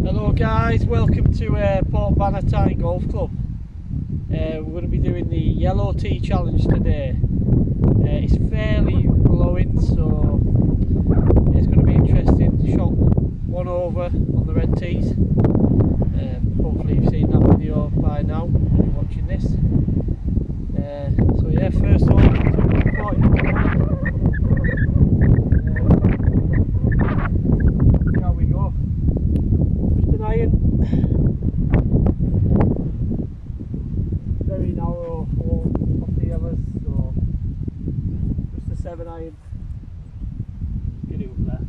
Hello guys, welcome to Port Bannatyne Golf Club. We're going to be doing the Yellow Tee Challenge today. It's fairly blowing, so it's going to be interesting. Shot one over on the red tees. Hopefully you've seen that video by now if you're watching this. So yeah, first hole, 240. See how we go. Just an iron. Very narrow hole off the others, so just a 7 iron. Get it up there.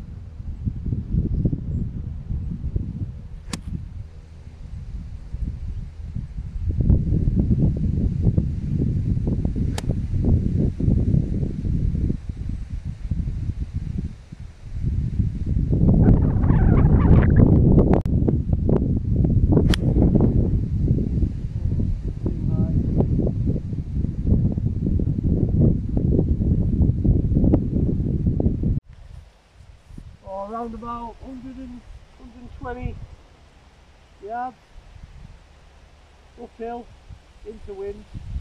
Around about 120 yards, uphill, into wind.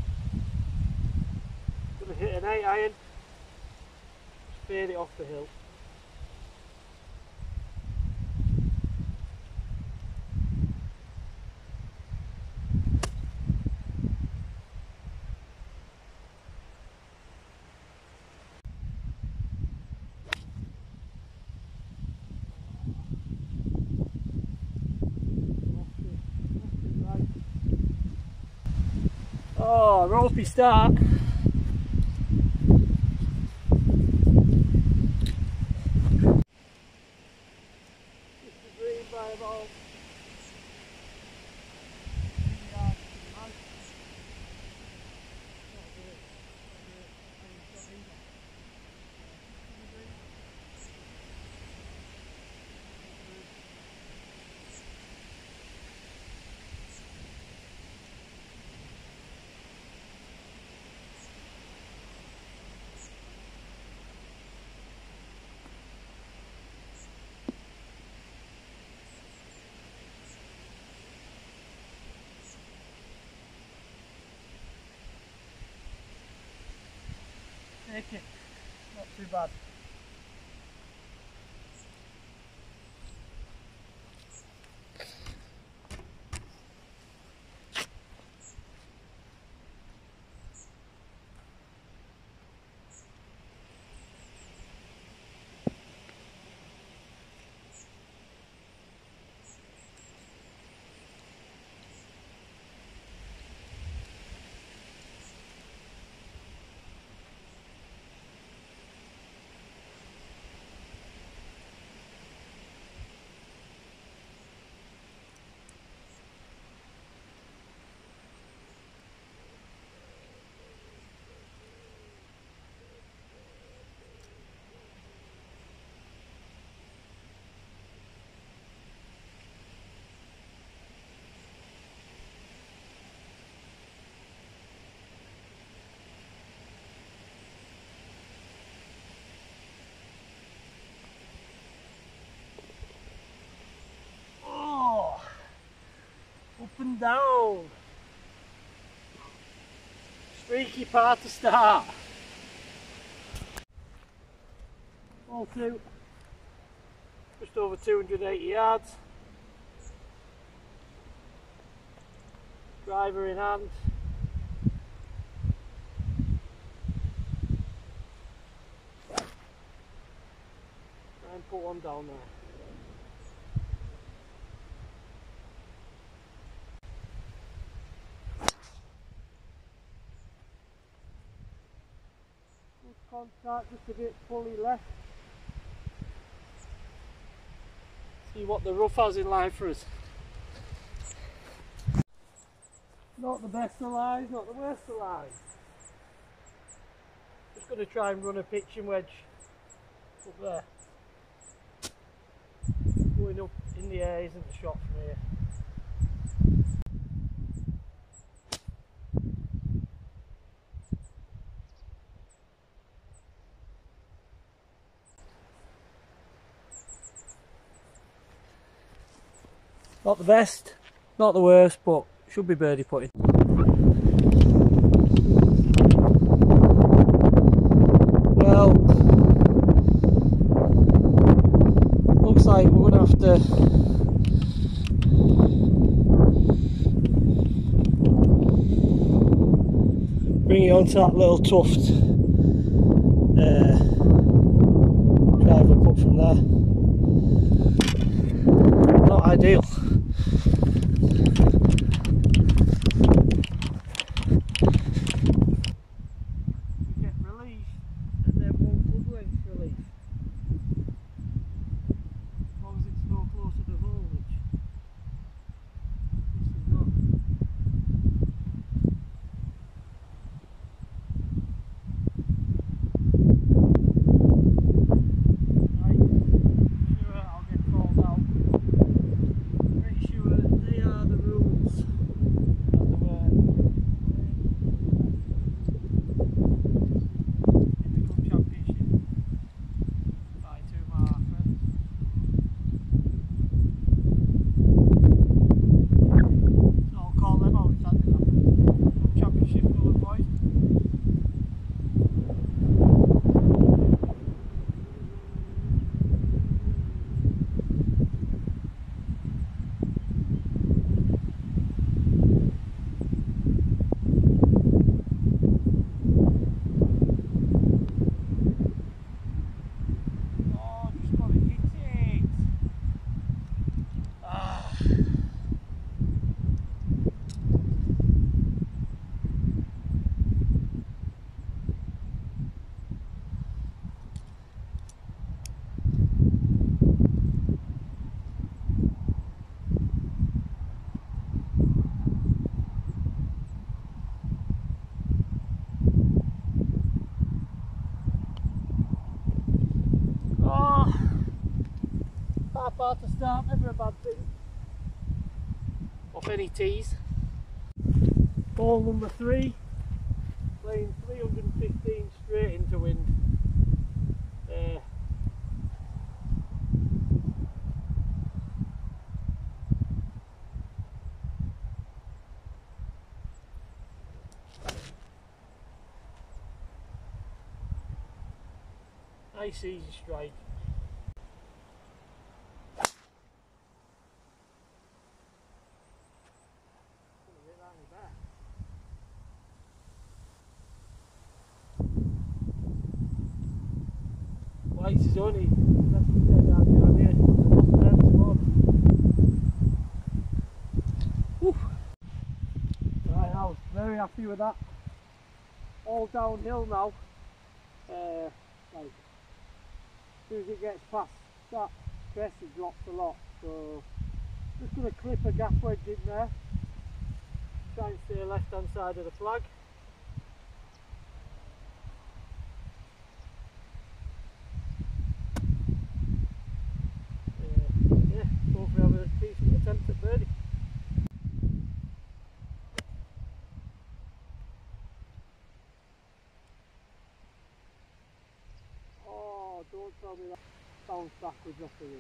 Gonna hit an 8 iron, just fade it off the hill. Oh, ropey start. Missed the green by about 3 yards. Take it, not too bad. Up and down. Streaky part to start. Hole 2. Just over 280 yards. Driver in hand. Try and put one down there. Contact, just a bit fully left. See what the rough has in line for us. Not the best of lies, not the worst of lies. Just going to try and run a pitching wedge up there. Going up in the air isn't the shot from here. Not the best, not the worst, but should be birdie putting. Well, looks like we're going to have to bring it onto that little tuft. Driver put from there. Not ideal. We get relief and then 1 club length relief. As long as it's no closer to the hole, which this is not. Part to start, never a bad thing. Off any tees. Ball number 3, playing 315 straight into wind. Nice easy strike. White is only less than 10 yards down here. Right, I was very happy with that. All downhill now. Like, as soon as it gets past that crest, it drops a lot. So just going to clip a gap wedge in there. Try and stay left hand side of the flag. Hopefully have a decent attempt at birdie. Oh, don't tell me that bounced backwards off the ridge.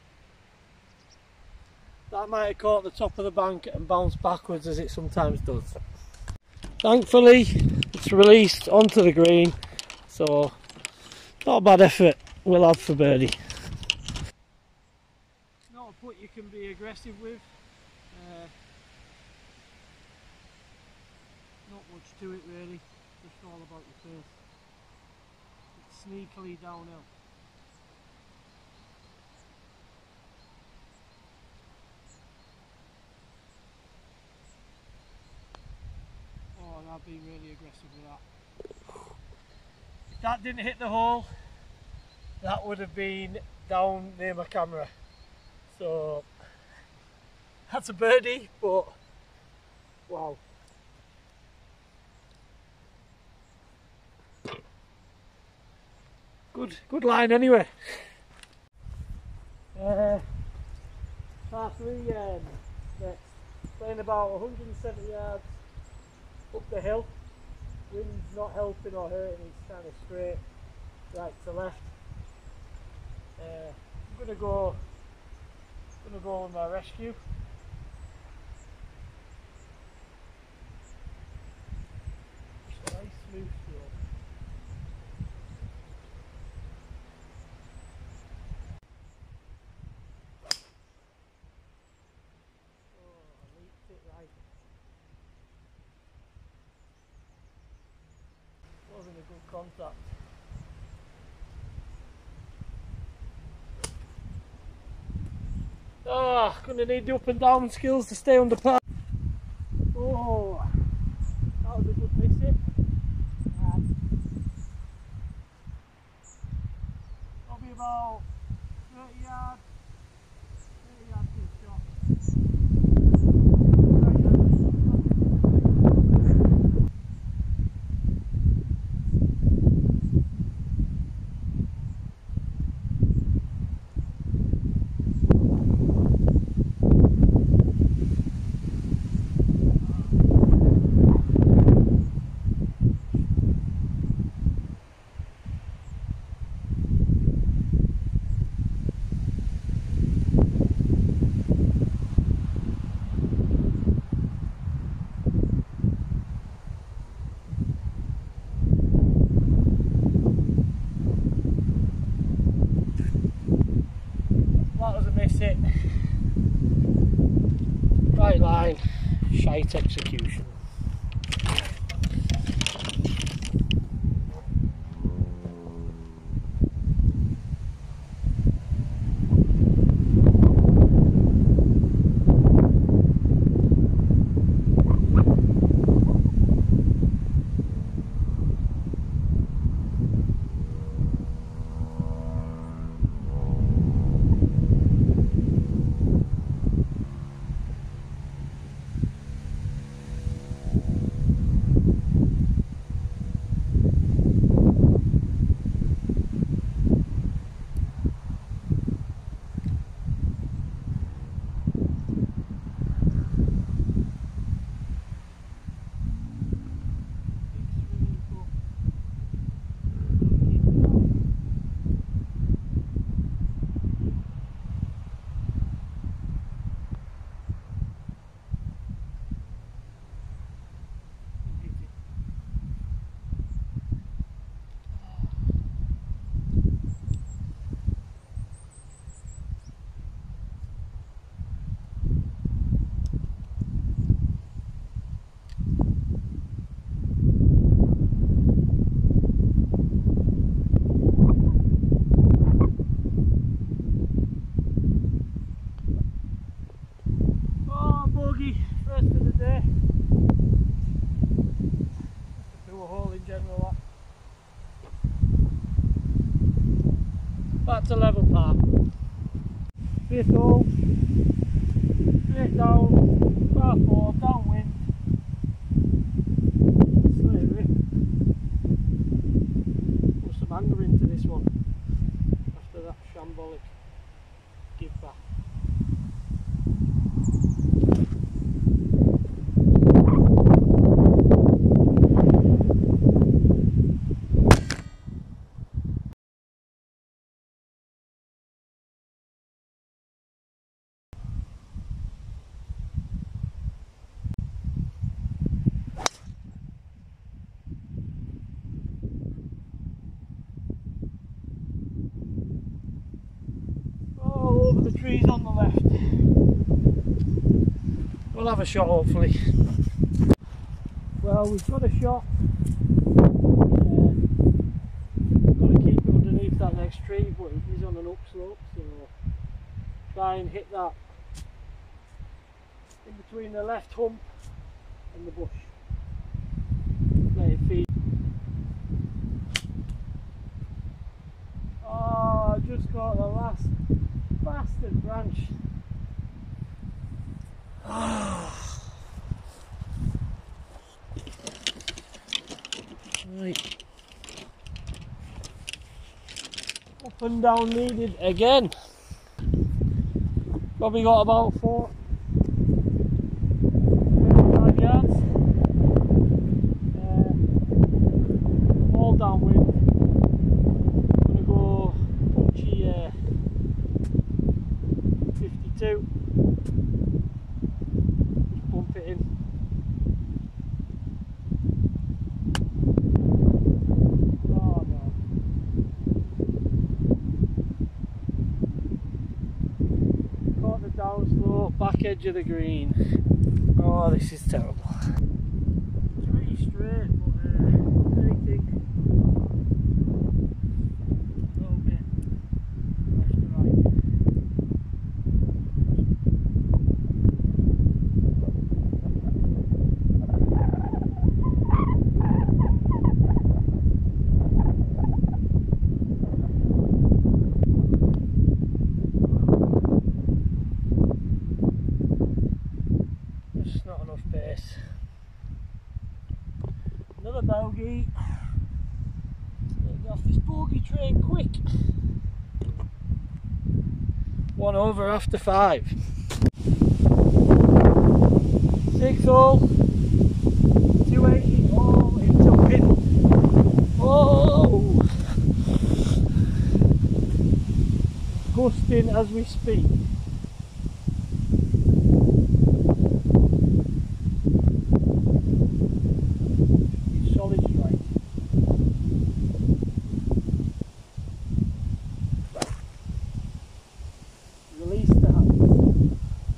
That might have caught the top of the bank and bounced backwards as it sometimes does. Thankfully it's released onto the green, so not a bad effort we'll have for birdie. Not a putt you can be aggressive with. Not much to it really, just all about your pace. It's sneakily downhill. Oh, and I've been really aggressive with that. If that didn't hit the hole, that would have been down near my camera. So that's a birdie, but wow. Good line anyway. Par 3 next. Playing about 170 yards up the hill. Wind's not helping or hurting, it's kind of straight right to left. I'm gonna go with my rescue. contact. Ah, gonna need the up and down skills to stay under par. Oh, that was a good miss it. Probably about 30 yards. 30 yards good shot. That was a miss it. Right line, shite execution. First of the day. Do a hole in general. Back to level par. Fifth hole. Straight down. Par 4, downwind. Slavery. Put some anger into this one after that shambolic give back. Over the trees on the left. We'll have a shot hopefully. Well, we've got a shot. Got to keep it underneath that next tree, but it is on an upslope, so try and hit that in between the left hump and the bush. Let it feed. Oh, I just got the last bastard branch. Right. Up and down needed again. Probably got about 4 5 yards. All downwind. I'm gonna go punchy 52. Just bump it in. Oh no. Caught the downslope, back edge of the green. Oh, this is terrible. Pretty straight, but anything. space. Another bogey. Get off this bogey train quick. 1 over after 5. 6 hole. 280 all into pin. Oh! Gusting as we speak. Solid strike. Release the hands.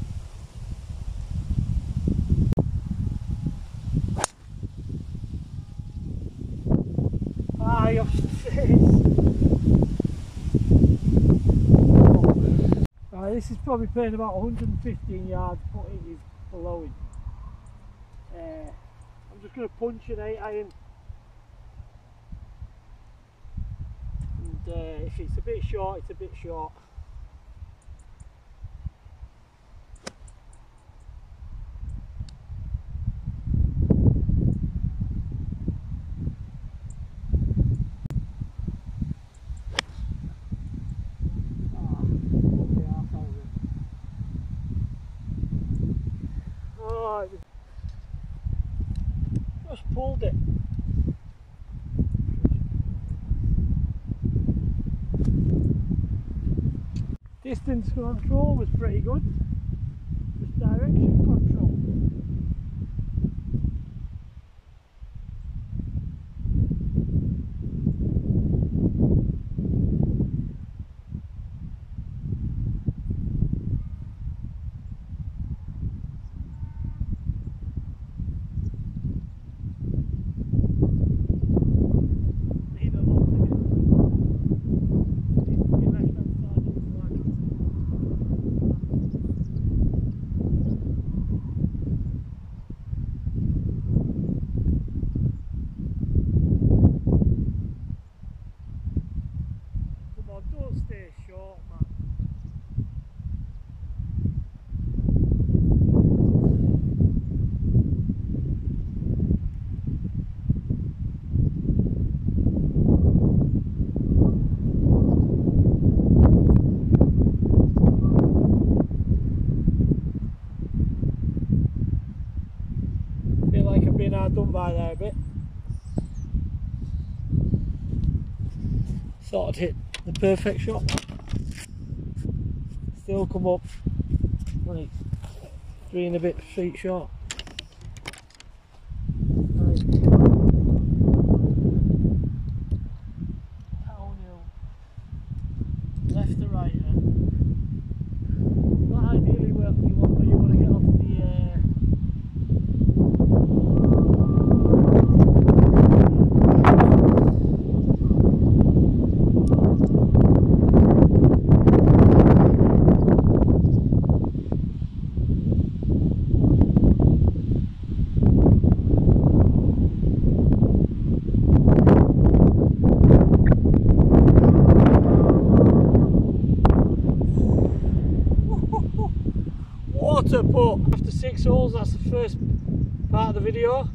High off the face. Right, this is probably playing about 115 yards, but it is blowing. I'm just going to punch an 8 iron, and if it's a bit short, it's a bit short. Oh, just pulled it. Distance control was pretty good. Just direction control. Don't stay short, man. Feel like I've been outdone by there a bit. Thought I'd hit the perfect shot. Still come up like 3 and a bit feet short. Right. Downhill, left to right. Not ideally where you want to get off the. Water putt after 6 holes. That's the first part of the video.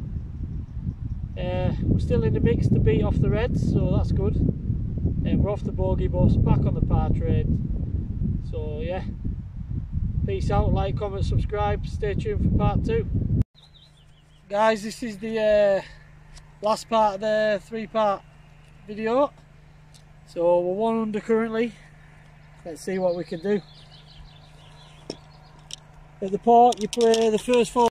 We're still in the mix to beat off the Reds, so that's good. We're off the bogey bus, back on the par train. So yeah, peace out, like, comment, subscribe, stay tuned for part 2. Guys, this is the last part of the 3-part video. So we're 1 under currently. Let's see what we can do. At the port, you play the first 4